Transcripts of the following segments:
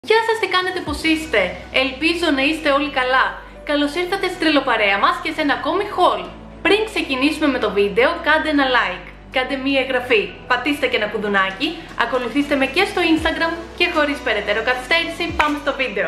Γεια σας, τι κάνετε, πως είστε? Ελπίζω να είστε όλοι καλά. Καλώς ήρθατε στην τρελοπαρέα μας και σε ένα ακόμη haul. Πριν ξεκινήσουμε με το βίντεο, κάντε ένα like, κάντε μία εγγραφή, πατήστε και ένα κουδουνάκι, ακολουθήστε με και στο Instagram και χωρίς περαιτέρω καθυστέρηση πάμε στο βίντεο.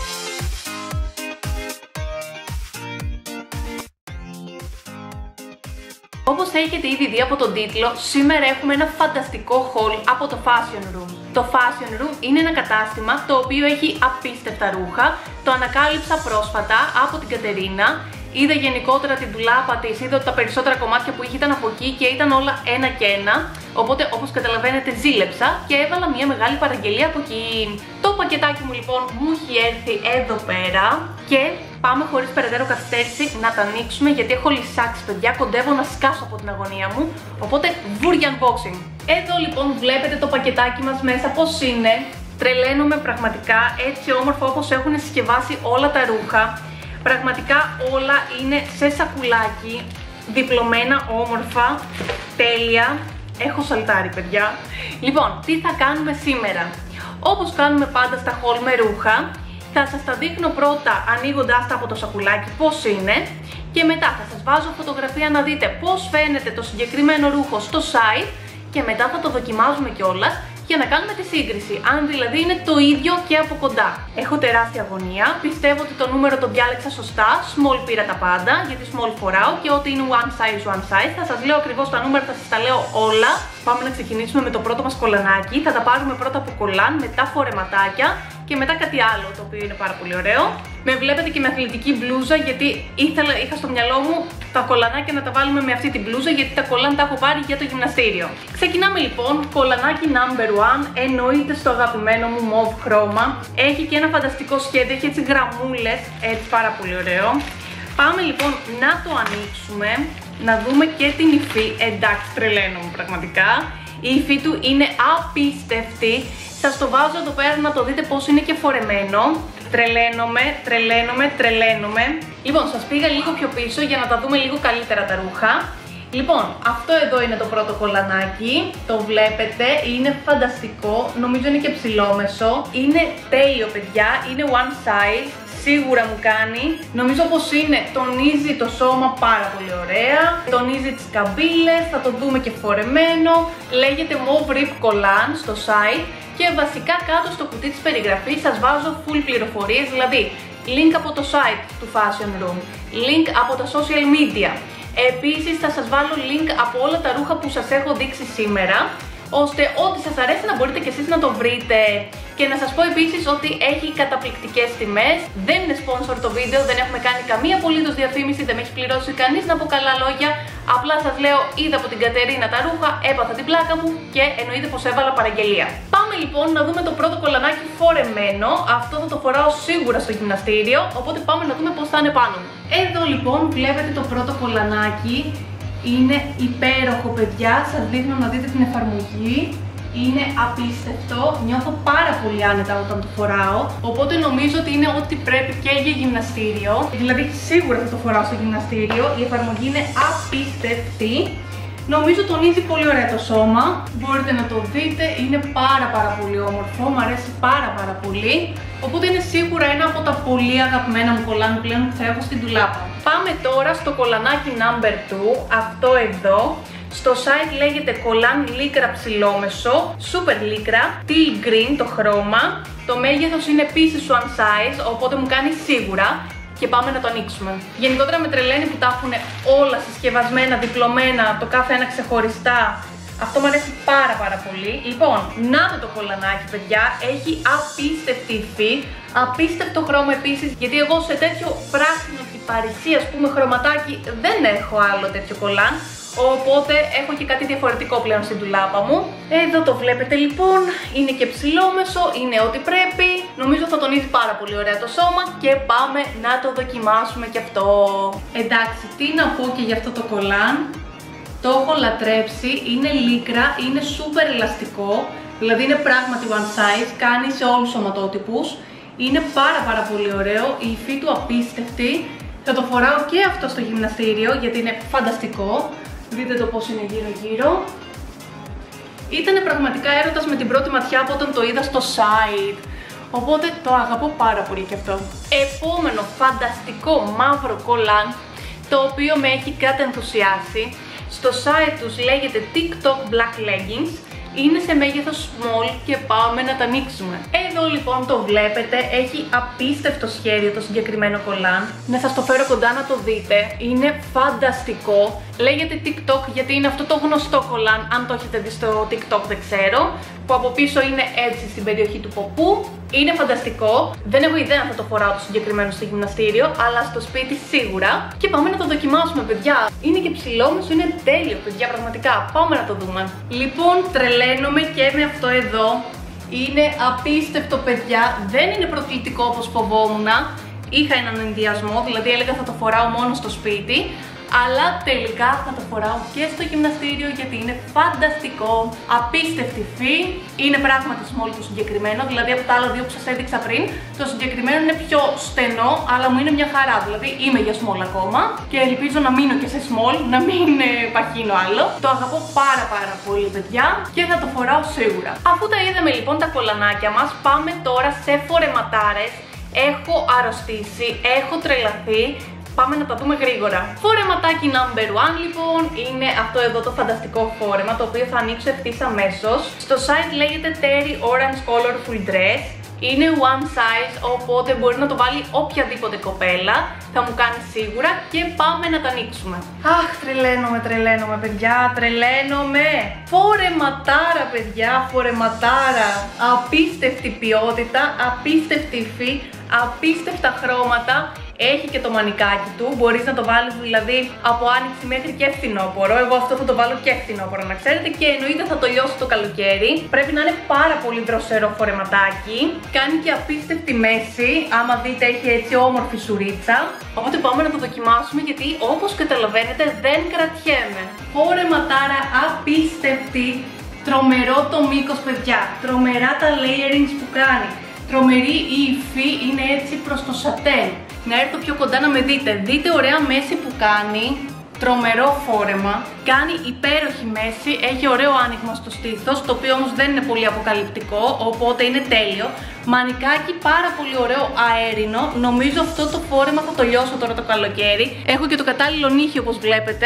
Όπως έχετε ήδη δει από τον τίτλο, σήμερα έχουμε ένα φανταστικό haul από το Fashion Room. Το Fashion Room είναι ένα κατάστημα το οποίο έχει απίστευτα ρούχα. Το ανακάλυψα πρόσφατα από την Κατερίνα. Είδα γενικότερα την ντουλάπα της, είδα ότι τα περισσότερα κομμάτια που είχε ήταν από εκεί και ήταν όλα ένα και ένα. Οπότε, όπως καταλαβαίνετε, ζήλεψα και έβαλα μια μεγάλη παραγγελία από εκεί. Το πακετάκι μου λοιπόν μου έχει έρθει εδώ πέρα και πάμε χωρίς περαιτέρω καθυστέρηση να τα ανοίξουμε, γιατί έχω λυσάξει, παιδιά, κοντεύω να σκάσω από την αγωνία μου. Οπότε, βούρια unboxing. Εδώ λοιπόν βλέπετε το πακετάκι μας μέσα πώς είναι. Τρελαίνομαι πραγματικά, έτσι όμορφα όπως έχουν συσκευάσει όλα τα ρούχα. Πραγματικά όλα είναι σε σακουλάκι, διπλωμένα όμορφα, τέλεια. Έχω σαλτάρει, παιδιά. Λοιπόν, τι θα κάνουμε σήμερα? Όπως κάνουμε πάντα στα haul με ρούχα, θα σας τα δείχνω πρώτα ανοίγοντας τα από το σακουλάκι πώς είναι και μετά θα σας βάζω φωτογραφία να δείτε πώς φαίνεται το συγκεκριμένο ρούχο στο site και μετά θα το δοκιμάζουμε κιόλας για να κάνουμε τη σύγκριση, αν δηλαδή είναι το ίδιο και από κοντά. Έχω τεράστια αγωνία, πιστεύω ότι το νούμερο το διάλεξα σωστά, small πήρα τα πάντα, γιατί small φοράω και ό,τι είναι one size, θα σας λέω ακριβώς τα νούμερα, θα σας τα λέω όλα. Πάμε να ξεκινήσουμε με το πρώτο μας κολανάκι, θα τα πάρουμε πρώτα από κολάν, μετά φορεματάκια και μετά κάτι άλλο, το οποίο είναι πάρα πολύ ωραίο. Με βλέπετε και με αθλητική μπλούζα, γιατί είχα στο μυαλό μου τα κολανάκια να τα βάλουμε με αυτή την μπλούζα, γιατί τα κολάν τα έχω πάρει για το γυμναστήριο. Ξεκινάμε λοιπόν, κολανάκι number 1, εννοείται στο αγαπημένο μου mauve χρώμα. Έχει και ένα φανταστικό σχέδιο, έχει έτσι γραμμούλες, έτσι πάρα πολύ ωραίο. Πάμε λοιπόν να το ανοίξουμε, να δούμε και την υφή. Εντάξει, τρελαίνομαι πραγματικά. Η υφή του είναι απίστευτη. Σας το βάζω εδώ πέρα να το δείτε πώς είναι και φορεμένο. Τρελαίνομαι. Λοιπόν, σας πήγα λίγο πιο πίσω για να τα δούμε λίγο καλύτερα τα ρούχα. Λοιπόν, αυτό εδώ είναι το πρώτο κολανάκι. Το βλέπετε, είναι φανταστικό. Νομίζω είναι και ψηλόμεσο. Είναι τέλειο, παιδιά. Είναι one size. Σίγουρα μου κάνει. Νομίζω πως είναι, τονίζει το σώμα πάρα πολύ ωραία. Τονίζει τις καμπύλες, θα το δούμε και φορεμένο. Λέγεται Mauve Rip Collan στο site. Και βασικά κάτω στο κουτί της περιγραφής σας βάζω full πληροφορίες, δηλαδή link από το site του Fashion Room, link από τα social media. Επίσης θα σας βάλω link από όλα τα ρούχα που σας έχω δείξει σήμερα, ώστε ό,τι σας αρέσει να μπορείτε και εσείς να το βρείτε. Και να σας πω επίσης ότι έχει καταπληκτικές τιμές. Δεν είναι sponsor το βίντεο, δεν έχουμε κάνει καμία απολύτως διαφήμιση, δεν με έχει πληρώσει κανείς να πω καλά λόγια. Απλά σας λέω, είδα από την Κατερίνα τα ρούχα, έπαθα την πλάκα μου και εννοείται πως έβαλα παραγγελία. Πάμε λοιπόν να δούμε το πρώτο κολανάκι φορεμένο. Αυτό θα το φοράω σίγουρα στο γυμναστήριο, οπότε πάμε να δούμε πώς θα είναι πάνω μου. Εδώ λοιπόν βλέπετε το πρώτο κολανάκι. Είναι υπέροχο, παιδιά, σας δείχνω να δείτε την εφαρμογή. Είναι απίστευτο, νιώθω πάρα πολύ άνετα όταν το φοράω, οπότε νομίζω ότι είναι ό,τι πρέπει και για γυμναστήριο. Δηλαδή σίγουρα θα το φοράω στο γυμναστήριο, η εφαρμογή είναι απίστευτη. Νομίζω τονίζει πολύ ωραία το σώμα, μπορείτε να το δείτε, είναι πάρα πολύ όμορφο, μου αρέσει πάρα πολύ. Οπότε είναι σίγουρα ένα από τα πολύ αγαπημένα μου κολάν πλέον που θα έχω στην ντουλάπα. Πάμε τώρα στο κολανάκι number 2, αυτό εδώ. Στο site λέγεται κολάν λίκρα ψηλόμεσο, super λίκρα, teal green το χρώμα. Το μέγεθος είναι επίσης one size, οπότε μου κάνει σίγουρα. Και πάμε να το ανοίξουμε. Γενικότερα με τρελαίνει που τα έχουν όλα συσκευασμένα, διπλωμένα, το κάθε ένα ξεχωριστά. Αυτό μου αρέσει πάρα πολύ. Λοιπόν, να το κολανάκι, παιδιά, έχει απίστευτη υφή, απίστευτο χρώμα επίσης, γιατί εγώ σε τέτοιο πράσινο κυπαρισί, ας πούμε, χρωματάκι δεν έχω άλλο τέτοιο κολάν. Οπότε έχω και κάτι διαφορετικό πλέον στην ντουλάπα μου. Εδώ το βλέπετε λοιπόν, είναι και ψηλόμεσο, είναι ό,τι πρέπει. Νομίζω θα τονίζει πάρα πολύ ωραία το σώμα και πάμε να το δοκιμάσουμε και αυτό. Εντάξει, τι να πω και για αυτό το κολάν. Το έχω λατρέψει, είναι λίκρα, είναι super ελαστικό. Δηλαδή είναι πράγματι one size, κάνει σε όλους τους σωματότυπους. Είναι πάρα πολύ ωραίο, η υφή του απίστευτη. Θα το φοράω και αυτό στο γυμναστήριο γιατί είναι φανταστικό. Δείτε το πώς είναι γύρω. Ήτανε πραγματικά έρωτας με την πρώτη ματιά από όταν το είδα στο site. Οπότε το αγαπώ πάρα πολύ και αυτό. Επόμενο φανταστικό μαύρο κολάν, το οποίο με έχει κατενθουσιάσει. Στο site τους λέγεται TikTok Black Leggings. Είναι σε μέγεθος small και πάμε να τα ανοίξουμε. Εδώ λοιπόν το βλέπετε, έχει απίστευτο σχέδιο το συγκεκριμένο κολάν. Να σας το φέρω κοντά να το δείτε, είναι φανταστικό. Λέγεται TikTok γιατί είναι αυτό το γνωστό κολάν, αν το έχετε δει στο TikTok δεν ξέρω, που από πίσω είναι έτσι στην περιοχή του ποπού. Είναι φανταστικό, δεν έχω ιδέα αν θα το φοράω το συγκεκριμένο στο γυμναστήριο, αλλά στο σπίτι σίγουρα. Και πάμε να το δοκιμάσουμε, παιδιά. Είναι και ψηλόμεσο, είναι τέλειο, παιδιά, πραγματικά. Πάμε να το δούμε. Λοιπόν, τρελαίνομαι και με αυτό εδώ. Είναι απίστευτο, παιδιά. Δεν είναι προκλητικό όπως φοβόμουν. Είχα έναν ενδιασμό, δηλαδή έλεγα θα το φοράω μόνο στο σπίτι. Αλλά τελικά θα το φοράω και στο γυμναστήριο γιατί είναι φανταστικό, απίστευτη φύ. Είναι πράγματι small το συγκεκριμένο, δηλαδή από τα άλλα δύο που σας έδειξα πριν, το συγκεκριμένο είναι πιο στενό, αλλά μου είναι μια χαρά, δηλαδή είμαι για small ακόμα και ελπίζω να μείνω και σε small, να μην παχύνω άλλο. Το αγαπώ πάρα πολύ, παιδιά, και θα το φοράω σίγουρα. Αφού τα είδαμε λοιπόν τα κολανάκια μας, πάμε τώρα σε φορεματάρες. Έχω αρρωστήσει, έχω τρελαθεί. Πάμε να τα δούμε γρήγορα. Φορεματάκι number 1 λοιπόν είναι αυτό εδώ το φανταστικό φόρεμα, το οποίο θα ανοίξω ευθύς αμέσως. Στο site λέγεται Terry Orange Colorful Dress. Είναι one size, οπότε μπορεί να το βάλει οποιαδήποτε κοπέλα. Θα μου κάνει σίγουρα και πάμε να τα ανοίξουμε. Αχ, τρελαίνομαι παιδιά, τρελαίνομαι. Φορεματάρα, παιδιά, φορεματάρα. Απίστευτη ποιότητα, απίστευτη υφή, απίστευτα χρώματα. Έχει και το μανικάκι του, μπορείς να το βάλεις δηλαδή από άνοιξη μέχρι και φθινόπωρο. Εγώ αυτό θα το βάλω και φθινόπωρο να ξέρετε, και εννοείται θα το λιώσω το καλοκαίρι. Πρέπει να είναι πάρα πολύ δροσερό φορεματάκι. Κάνει και απίστευτη μέση, άμα δείτε έχει έτσι όμορφη σουρίτσα. Οπότε πάμε να το δοκιμάσουμε γιατί όπως καταλαβαίνετε δεν κρατιέμαι. Φορεματάρα απίστευτη, τρομερό το μήκος, παιδιά, τρομερά τα layerings που κάνει. Τρομερή η υφή, είναι έτσι προς το σατέν. Να έρθω πιο κοντά να με δείτε. Δείτε ωραία μέση που κάνει. Τρομερό φόρεμα. Κάνει υπέροχη μέση. Έχει ωραίο άνοιγμα στο στήθος, το οποίο όμως δεν είναι πολύ αποκαλυπτικό, οπότε είναι τέλειο. Μανικάκι πάρα πολύ ωραίο αέρινο. Νομίζω αυτό το φόρεμα θα το λιώσω τώρα το καλοκαίρι. Έχω και το κατάλληλο νύχι όπως βλέπετε.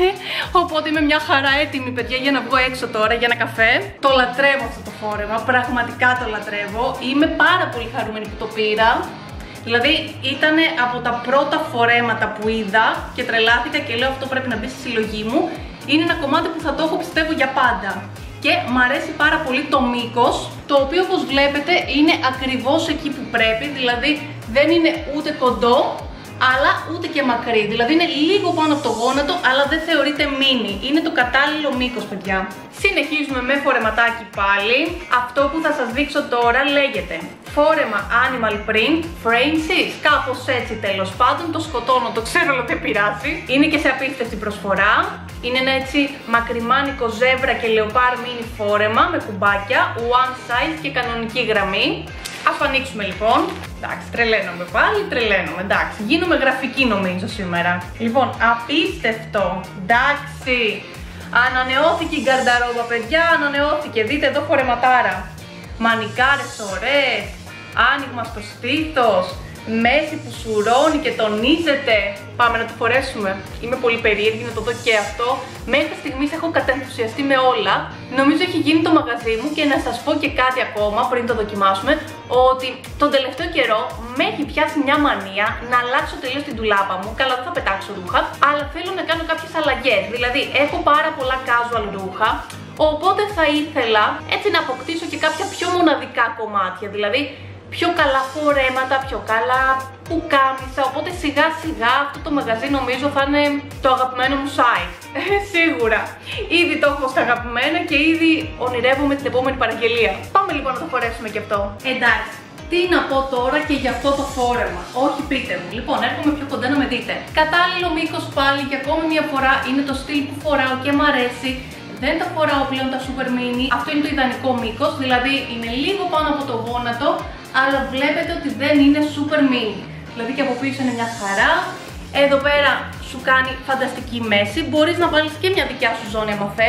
Οπότε είμαι μια χαρά έτοιμη, παιδιά, για να βγω έξω τώρα για ένα καφέ. Το λατρεύω αυτό το φόρεμα. Πραγματικά το λατρεύω. Είμαι πάρα πολύ χαρούμενη που το πήρα. Δηλαδή ήταν από τα πρώτα φορέματα που είδα και τρελάθηκα και λέω αυτό πρέπει να μπει στη συλλογή μου. Είναι ένα κομμάτι που θα το έχω, πιστεύω, για πάντα. Και μου αρέσει πάρα πολύ το μήκος, το οποίο όπως βλέπετε είναι ακριβώς εκεί που πρέπει. Δηλαδή δεν είναι ούτε κοντό αλλά ούτε και μακρύ. Δηλαδή είναι λίγο πάνω από το γόνατο, αλλά δεν θεωρείται μίνι. Είναι το κατάλληλο μήκος, παιδιά. Συνεχίζουμε με φορεματάκι πάλι. Αυτό που θα σας δείξω τώρα λέγεται φόρεμα Animal Print Francis. Κάπως έτσι, τέλος πάντων. Το σκοτώνω, το ξέρω, αλλά δεν πειράζει. Είναι και σε απίστευτη προσφορά. Είναι ένα έτσι μακριμάνικο ζεύρα και λεοπάρ μίνι φόρεμα με κουμπάκια, one size και κανονική γραμμή. Ας το ανοίξουμε λοιπόν. Εντάξει, τρελαίνομαι πάλι, τρελαίνομαι. Εντάξει, γίνομαι γραφική νομίζω σήμερα. Λοιπόν, απίστευτο. Εντάξει. Ανανεώθηκε η γκαρνταρόμπα, παιδιά, ανανεώθηκε. Δείτε εδώ φορεματάρα. Μανικάρες ωραίες. Άνοιγμα στο στήθος. Μέση που σουρώνει και τονίζεται. Πάμε να το φορέσουμε. Είμαι πολύ περίεργη να το δω και αυτό. Μέχρι στιγμής έχω κατενθουσιαστεί με όλα. Νομίζω έχει γίνει το μαγαζί μου και να σας πω και κάτι ακόμα πριν το δοκιμάσουμε. Ότι τον τελευταίο καιρό με έχει πιάσει μια μανία να αλλάξω τελείως την ντουλάπα μου. Καλά, δεν θα πετάξω ρούχα, αλλά θέλω να κάνω κάποιες αλλαγές. Δηλαδή έχω πάρα πολλά casual ρούχα. Οπότε θα ήθελα έτσι να αποκτήσω και κάποια πιο μοναδικά κομμάτια. Δηλαδή πιο καλά φορέματα, πιο καλά πουκάμισα. Οπότε σιγά σιγά αυτό το μαγαζί νομίζω θα είναι το αγαπημένο μου site. Σίγουρα. Ήδη το έχω στα αγαπημένα και ήδη ονειρεύομαι την επόμενη παραγγελία. Πάμε λοιπόν να το φορέσουμε και αυτό. Εντάξει. Τι να πω τώρα και για αυτό το φόρεμα. Όχι, πείτε μου. Λοιπόν, έρχομαι πιο κοντά να με δείτε. Κατάλληλο μήκος πάλι για ακόμη μια φορά. Είναι το στυλ που φοράω και μ' αρέσει. Δεν τα φοράω πλέον τα super mini. Αυτό είναι το ιδανικό μήκος. Δηλαδή είναι λίγο πάνω από το γόνατο, αλλά βλέπετε ότι δεν είναι super mini. Δηλαδή και από πίσω είναι μια χαρά. Εδώ πέρα σου κάνει φανταστική μέση. Μπορείς να βάλεις και μια δικιά σου ζώνη άμα θες.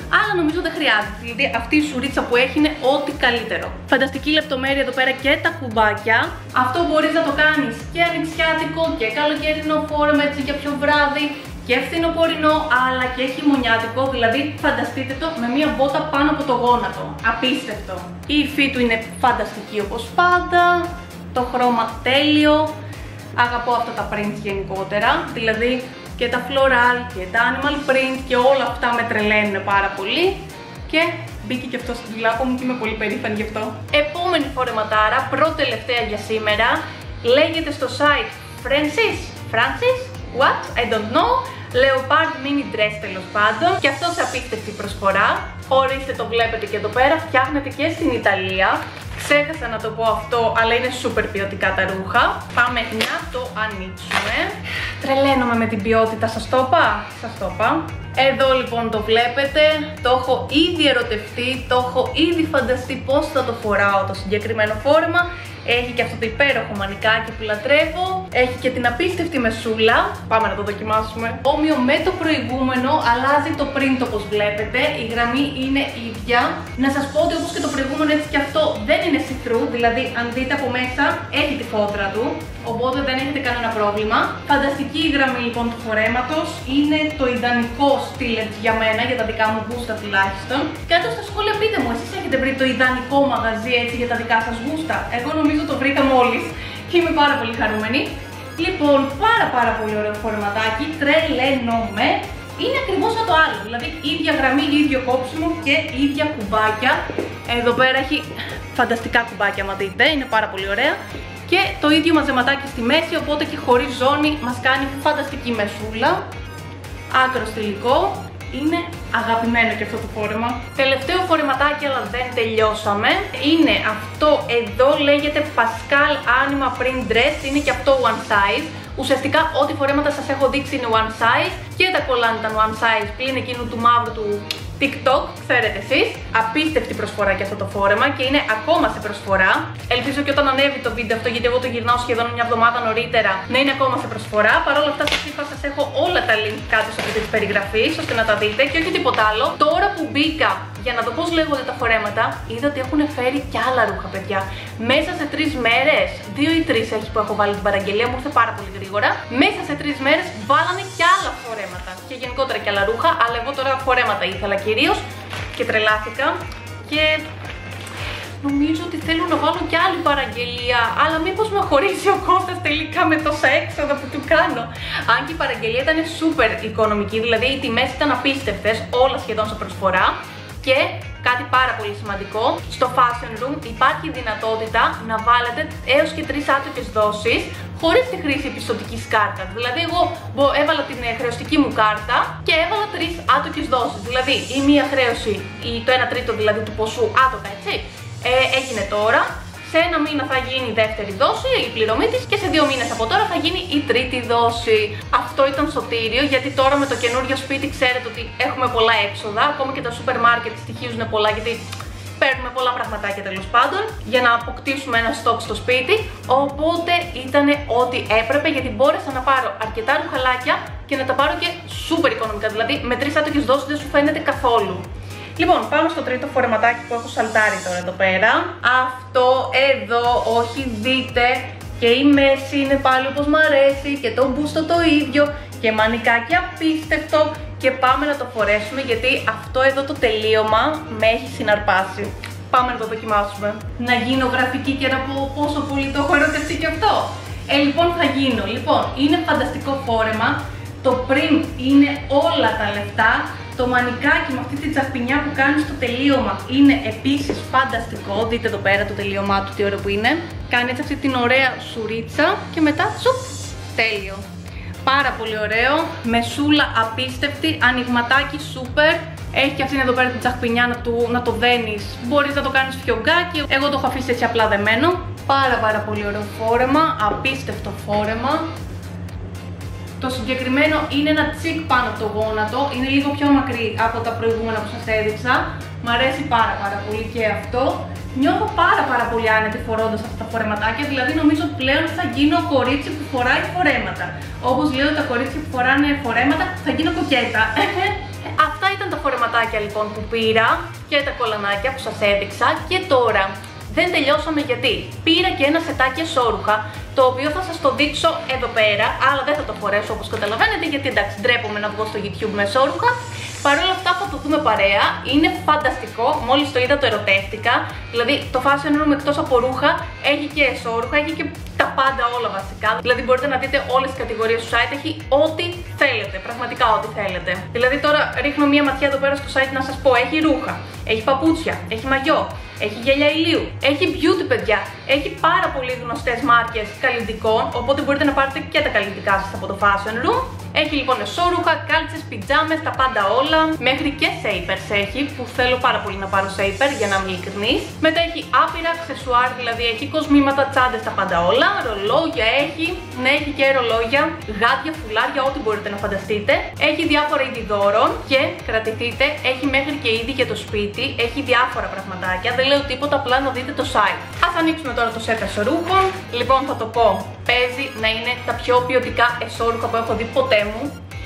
αλλά νομίζω δεν χρειάζεται. Δηλαδή αυτή η σουρίτσα που έχει είναι ό,τι καλύτερο. Φανταστική λεπτομέρεια εδώ πέρα και τα κουμπάκια. Αυτό μπορείς να το κάνεις και ανοιξιάτικο και καλοκαιρινό φόρεμα, έτσι για πιο βράδυ, και φθινοπορεινό, αλλά και χειμωνιάτικο. Δηλαδή φανταστείτε το με μία μπότα πάνω από το γόνατο. Απίστευτο. Η υφή του είναι φανταστική όπως πάντα. Το χρώμα τέλειο. Αγαπώ αυτά τα prints γενικότερα. Δηλαδή και τα floral και τα animal print και όλα αυτά με τρελαίνουν πάρα πολύ. Και μπήκε και αυτό στην τουλάπα μου και είμαι πολύ περήφανη γι' αυτό. Επόμενη φορεματάρα, πρώτη-τελευταία για σήμερα. Λέγεται στο site Francis, what? I don't know. Leopard mini dress τέλος πάντων. Και αυτό σε απίστευτη προσφορά. Ορίστε, το βλέπετε και εδώ πέρα. Φτιάχνεται και στην Ιταλία. Ξέχασα να το πω αυτό, αλλά είναι super ποιοτικά τα ρούχα. Πάμε να το ανοίξουμε. Τρελαίνομαι με την ποιότητα, σας το είπα. Εδώ λοιπόν το βλέπετε. Το έχω ήδη ερωτευτεί, το έχω ήδη φανταστεί πώς θα το φοράω το συγκεκριμένο φόρεμα. Έχει και αυτό το υπέροχο μανικάκι που λατρεύω. Έχει και την απίστευτη μεσούλα. Πάμε να το δοκιμάσουμε. Όμοιο με το προηγούμενο, αλλάζει το print όπως βλέπετε. Η γραμμή είναι ίδια. Να σας πω ότι όπως και το προηγούμενο, έτσι και αυτό δεν είναι see-through. Δηλαδή, αν δείτε από μέσα, έχει τη φώτρα του. Οπότε δεν έχετε κανένα πρόβλημα. Φανταστική η γραμμή λοιπόν του φορέματος. Είναι το ιδανικό στυλ για μένα, για τα δικά μου γούστα τουλάχιστον. Κάτω στα σχόλια πείτε μου, εσείς έχετε βρει το ιδανικό μαγαζί έτσι για τα δικά σας γούστα? Εγώ νομίζω το βρήκα μόλις και είμαι πάρα πολύ χαρούμενη. Λοιπόν, πάρα πολύ ωραίο φορεματάκι. Τρελαίνομαι. Είναι ακριβώς σαν το άλλο. Δηλαδή, ίδια γραμμή, ίδιο κόψιμο και ίδια κουμπάκια. Εδώ πέρα έχει φανταστικά κουμπάκια, άμα δείτε. Είναι πάρα πολύ ωραία. Και το ίδιο μαζεματάκι στη μέση, οπότε και χωρίς ζώνη μας κάνει φανταστική μεσούλα. Άκρο στυλικό. Είναι αγαπημένο και αυτό το φόρεμα. Τελευταίο φορεματάκι, αλλά δεν τελειώσαμε. Είναι αυτό εδώ, λέγεται Pascal Anima Print Dress. Είναι και αυτό one size. Ουσιαστικά ό,τι φορέματα σας έχω δείξει είναι one size. Και τα κολάν ήταν one size, πλην εκείνου του μαύρου του TikTok, ξέρετε εσείς. Απίστευτη προσφορά και αυτό το φόρεμα και είναι ακόμα σε προσφορά. Ελπίζω και όταν ανέβει το βίντεο αυτό, γιατί εγώ το γυρνάω σχεδόν μια εβδομάδα νωρίτερα, να είναι ακόμα σε προσφορά. Παρ' όλα αυτά, σας είπα, σας έχω όλα τα link κάτω στο βίντεο της περιγραφής, ώστε να τα δείτε και όχι τίποτα άλλο. Τώρα που μπήκα για να δω πώς λέγονται τα φορέματα, είδα ότι έχουν φέρει κι άλλα ρούχα, παιδιά. Μέσα σε 3 μέρες, 2 ή 3 έχει που έχω βάλει την παραγγελία, μου ήρθε πάρα πολύ γρήγορα. Μέσα σε 3 μέρες βάλανε κι άλλα φορέματα και γενικότερα κι άλλα ρούχα, αλλά εγώ τώρα φορέματα ήθελα κυρίως και τρελάθηκα και νομίζω ότι θέλω να βάλω κι άλλη παραγγελία, αλλά μήπως με χωρίσει ο Κώστας τελικά με τόσα έξοδα που του κάνω. Αν και η παραγγελία ήταν super οικονομική, δηλαδή οι τιμές ήταν απίστευτες, όλα σχεδόν σε προσφορά. Και κάτι πάρα πολύ σημαντικό, στο Fashion Room υπάρχει δυνατότητα να βάλετε έως και 3 άτοκες δόσεις χωρίς τη χρήση πιστωτικής κάρτας. Δηλαδή εγώ έβαλα την χρεωστική μου κάρτα και έβαλα 3 άτοκες δόσεις. Δηλαδή η μία χρέωση, το 1 τρίτο δηλαδή του ποσού άτοκα, έτσι, έγινε τώρα. Σε 1 μήνα θα γίνει η δεύτερη δόση, η πληρωμή της, και σε 2 μήνες από τώρα θα γίνει η τρίτη δόση. Αυτό ήταν σωτήριο, γιατί τώρα με το καινούριο σπίτι ξέρετε ότι έχουμε πολλά έξοδα. Ακόμα και τα σούπερ μάρκετ στοιχίζουν πολλά, γιατί παίρνουμε πολλά πραγματάκια τέλος πάντων για να αποκτήσουμε ένα στόκ στο σπίτι. Οπότε ήταν ό,τι έπρεπε, γιατί μπόρεσα να πάρω αρκετά ρουχαλάκια και να τα πάρω και σούπερ οικονομικά. Δηλαδή με 3 άτοκες δόσεις δεν σου φαίνεται καθόλου. Λοιπόν, πάμε στο τρίτο φορεματάκι που έχω σαλτάρει τώρα εδώ πέρα. Αυτό εδώ, όχι δείτε, και η μέση είναι πάλι όπως μ' αρέσει και το μπούστο το ίδιο και μανικάκι απίστευτο, και πάμε να το φορέσουμε γιατί αυτό εδώ το τελείωμα με έχει συναρπάσει. Πάμε να το δοκιμάσουμε. Να γίνω γραφική και να πω πόσο πολύ το έχω ερωτευτεί και αυτό. Λοιπόν, θα γίνω. Λοιπόν, είναι φανταστικό φόρεμα. Το print είναι όλα τα λεφτά. Το μανικάκι με αυτή τη τσαχπινιά που κάνει στο τελείωμα είναι επίσης φανταστικό. Δείτε εδώ πέρα το τελείωμά του, τι ωραίο που είναι. Κάνει έτσι αυτή την ωραία σουρίτσα και μετά τσουπ, τέλειο. Πάρα πολύ ωραίο, μεσούλα απίστευτη, ανοιγματάκι σούπερ. Έχει και αυτήν εδώ πέρα την τσαχπινιά να το δένεις. Μπορείς να το κάνεις φιωγκάκι, εγώ το έχω αφήσει έτσι απλά δεμένο. Πάρα πολύ ωραίο φόρεμα, απίστευτο φόρεμα. Το συγκεκριμένο είναι ένα τσικ πάνω από το γόνατο, είναι λίγο πιο μακρύ από τα προηγούμενα που σας έδειξα. Μ' αρέσει πάρα πολύ και αυτό. Νιώθω πάρα πολύ άνετη φορώντας αυτά τα φορεματάκια, δηλαδή νομίζω πλέον θα γίνω κορίτσι που φοράει φορέματα. Όπως λέω τα κορίτσια που φοράνε φορέματα, θα γίνω κοκέτα. Αυτά ήταν τα φορεματάκια λοιπόν που πήρα και τα κολανάκια που σας έδειξα. Και τώρα δεν τελειώσαμε, γιατί πήρα και ένα σετάκι εσώρουχα, το οποίο θα σας το δείξω εδώ πέρα, αλλά δεν θα το φορέσω όπως καταλαβαίνετε, γιατί εντάξει ντρέπομαι να βγω στο YouTube με εσώρουχα. Παρ' όλα αυτά θα το δούμε παρέα, είναι φανταστικό, μόλις το είδα το ερωτεύτηκα. Δηλαδή το fashion room εκτός από ρούχα έχει και εσώρουχα, έχει και τα πάντα όλα βασικά. Δηλαδή μπορείτε να δείτε όλες τις κατηγορίες του site, έχει ό,τι θέλετε, πραγματικά ό,τι θέλετε. Δηλαδή τώρα ρίχνω μία ματιά εδώ πέρα στο site να σας πω, έχει ρούχα, έχει παπούτσια, έχει μαγιό, έχει γέλια ηλίου, έχει beauty παιδιά, έχει πάρα πολύ γνωστές μάρκες καλλιτικών, οπότε μπορείτε να πάρετε και τα καλλιτικά σας από το fashion room. Έχει λοιπόν εσώρουχα, κάλτσες, πιτζάμες, τα πάντα όλα. Μέχρι και shapers έχει, που θέλω πάρα πολύ να πάρω shaper για να είμαι ειλικρινής. Μετά έχει άπειρα αξεσουάρ, δηλαδή έχει κοσμήματα, τσάντες, τα πάντα όλα. Ρολόγια έχει, ναι, έχει και ρολόγια, γάντια, φουλάρια, ό,τι μπορείτε να φανταστείτε. Έχει διάφορα είδη δώρων και κρατηθείτε, έχει μέχρι και είδη για το σπίτι. Έχει διάφορα πραγματάκια, δεν λέω τίποτα, απλά να δείτε το site. Ας ανοίξουμε τώρα το σετ εσωρούχων. Λοιπόν, θα το πω, παίζει να είναι τα πιο ποιοτικά εσώρουχα που έχω δει ποτέ μου.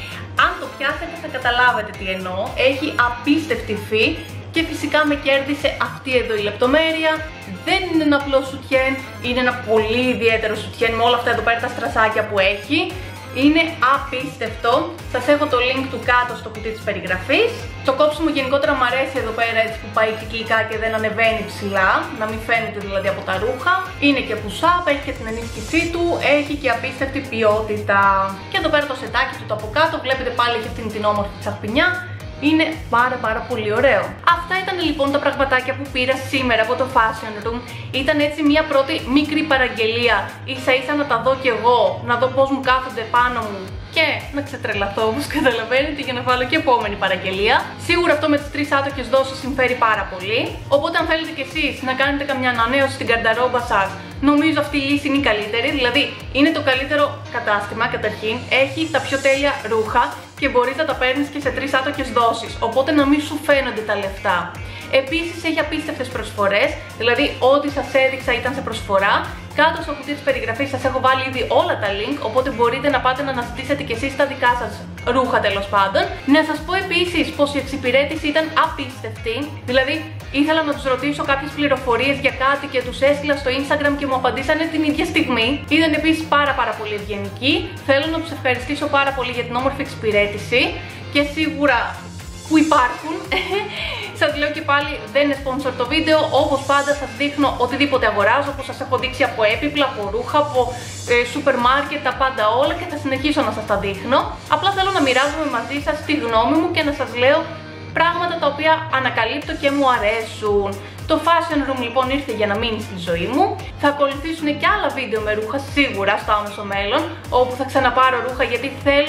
Αν το πιάσετε θα καταλάβετε τι εννοώ. Έχει απίστευτη υφή και φυσικά με κέρδισε αυτή εδώ η λεπτομέρεια. Δεν είναι ένα απλό σουτιέν, είναι ένα πολύ ιδιαίτερο σουτιέν με όλα αυτά εδώ πέρα τα στρασάκια που έχει. Είναι απίστευτο. Σας έχω το link του κάτω στο κουτί της περιγραφής. Το κόψιμο γενικότερα μου αρέσει εδώ πέρα, έτσι που πάει κυκλικά και δεν ανεβαίνει ψηλά, να μην φαίνεται δηλαδή από τα ρούχα. Είναι και push-up, έχει και την ενίσχυσή του, έχει και απίστευτη ποιότητα. Και εδώ πέρα το σετάκι του το από κάτω, βλέπετε πάλι έχει αυτήν την όμορφη τσαχπινιά. Είναι πάρα πολύ ωραίο. Αυτά ήταν λοιπόν τα πραγματάκια που πήρα σήμερα από το fashion room. Ήταν έτσι μια πρώτη μικρή παραγγελία, ίσα ίσα να τα δω κι εγώ, να δω πώς μου κάθονται πάνω μου και να ξετρελαθώ όπως καταλαβαίνετε για να βάλω και επόμενη παραγγελία. Σίγουρα αυτό με τις 3 άτοκες δόσεις συμφέρει πάρα πολύ. Οπότε αν θέλετε κι εσείς να κάνετε καμιά ανανέωση στην καρνταρόμπα σας, νομίζω αυτή η λύση είναι η καλύτερη. Δηλαδή είναι το καλύτερο κατάστημα καταρχήν, έχει τα πιο τέλεια ρούχα και μπορείς να τα παίρνεις και σε 3 άτοκες δόσεις, οπότε να μην σου φαίνονται τα λεφτά. Επίσης έχει απίστευτες προσφορές, δηλαδή ό,τι σας έδειξα ήταν σε προσφορά. Κάτω στο κουτί της περιγραφής σας έχω βάλει ήδη όλα τα link, οπότε μπορείτε να πάτε να αναζητήσετε και εσείς τα δικά σας ρούχα τέλος πάντων. Να σας πω επίσης πως η εξυπηρέτηση ήταν απίστευτη, δηλαδή ήθελα να τους ρωτήσω κάποιες πληροφορίες για κάτι και τους έστειλα στο Instagram και μου απαντήσανε την ίδια στιγμή. Ήταν επίσης πάρα πολύ ευγενικοί. Θέλω να τους ευχαριστήσω πάρα πολύ για την όμορφη εξυπηρέτηση και σίγουρα που υπάρχουν. Σας λέω και πάλι, δεν είναι sponsor το βίντεο, όπως πάντα σας δείχνω οτιδήποτε αγοράζω, όπως σας έχω δείξει από έπιπλα, από ρούχα, από σούπερ μάρκετ, τα πάντα όλα και θα συνεχίσω να σας τα δείχνω. Απλά θέλω να μοιράζομαι μαζί σας τη γνώμη μου και να σας λέω πράγματα τα οποία ανακαλύπτω και μου αρέσουν. Το fashion room λοιπόν ήρθε για να μείνει στη ζωή μου. Θα ακολουθήσουν και άλλα βίντεο με ρούχα σίγουρα στο άμεσο μέλλον, όπου θα ξαναπάρω ρούχα γιατί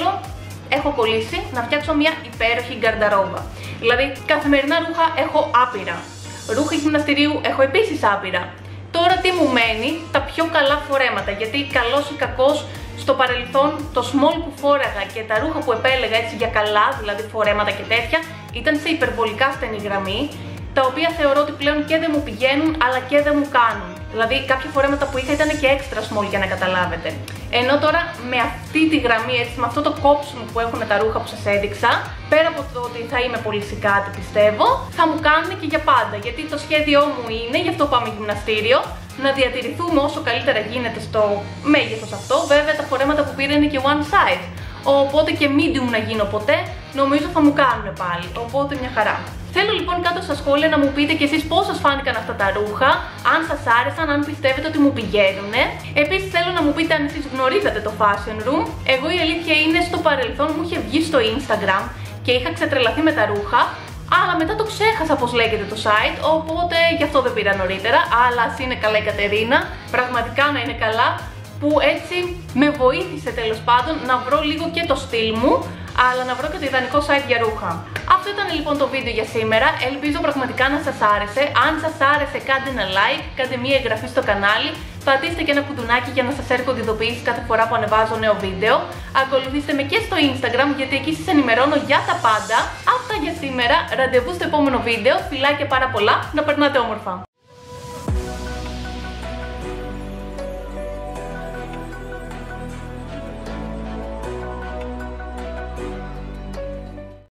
έχω κολλήσει να φτιάξω μια υπέροχη γκαρνταρόμπα. Δηλαδή καθημερινά ρούχα έχω άπειρα. Ρούχα γυμναστηρίου έχω επίσης άπειρα. Τώρα τι μου μένει, τα πιο καλά φορέματα, γιατί καλός ή κακός στο παρελθόν το small που φόραγα και τα ρούχα που επέλεγα έτσι για καλά, δηλαδή φορέματα και τέτοια, ήταν σε υπερβολικά στενή γραμμή, τα οποία θεωρώ ότι πλέον και δεν μου πηγαίνουν αλλά και δεν μου κάνουν. Δηλαδή κάποια φορέματα που είχα ήταν και extra small για να καταλάβετε. Ενώ τώρα με αυτή τη γραμμή, έτσι, με αυτό το κόψιμο που έχουν τα ρούχα που σας έδειξα, πέρα από το ότι θα είμαι πολύ σικάτη πιστεύω, θα μου κάνουν και για πάντα. Γιατί το σχέδιό μου είναι, γι' αυτό πάμε γυμναστήριο, να διατηρηθούμε όσο καλύτερα γίνεται στο μέγεθος αυτό. Βέβαια τα φορέματα που πήρα είναι και one size, οπότε και medium να γίνω ποτέ, νομίζω θα μου κάνουν πάλι, οπότε μια χαρά. Θέλω λοιπόν κάτω στα σχόλια να μου πείτε κι εσείς πώς σας φάνηκαν αυτά τα ρούχα, αν σας άρεσαν, αν πιστεύετε ότι μου πηγαίνουν. Επίσης θέλω να μου πείτε αν εσείς γνωρίζατε το fashion room. Εγώ η αλήθεια είναι στο παρελθόν μου είχε βγει στο Instagram και είχα ξετρελαθεί με τα ρούχα, αλλά μετά το ξέχασα πώς λέγεται το site, οπότε γι' αυτό δεν πήρα νωρίτερα. Αλλά ας είναι καλά η Κατερίνα, πραγματικά να είναι καλά, που έτσι με βοήθησε τέλος πάντων να βρω λίγο και το στυλ μου, αλλά να βρω και το ιδανικό site για ρούχα. Αυτό ήταν λοιπόν το βίντεο για σήμερα, ελπίζω πραγματικά να σας άρεσε. Αν σας άρεσε κάντε ένα like, κάντε μια εγγραφή στο κανάλι, πατήστε και ένα κουδουνάκι για να σας έρχονται ειδοποιήσεις κάθε φορά που ανεβάζω νέο βίντεο. Ακολουθήστε με και στο Instagram γιατί εκεί σας ενημερώνω για τα πάντα. Αυτά για σήμερα, ραντεβού στο επόμενο βίντεο, φιλάκια πάρα πολλά, να περνάτε όμορφα.